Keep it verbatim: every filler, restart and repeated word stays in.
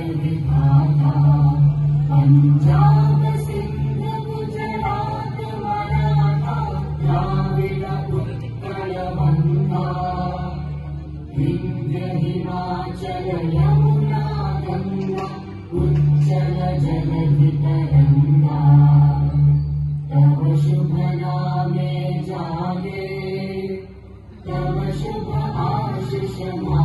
विधाता पंजाब सिंध गुजरात मराठा द्राविड उत्कल बंगा विंध्य हिमाचल यमुना गंगा उच्चल जलधि तरंगा तव शुभ नामे जागे तव शुभ आशीष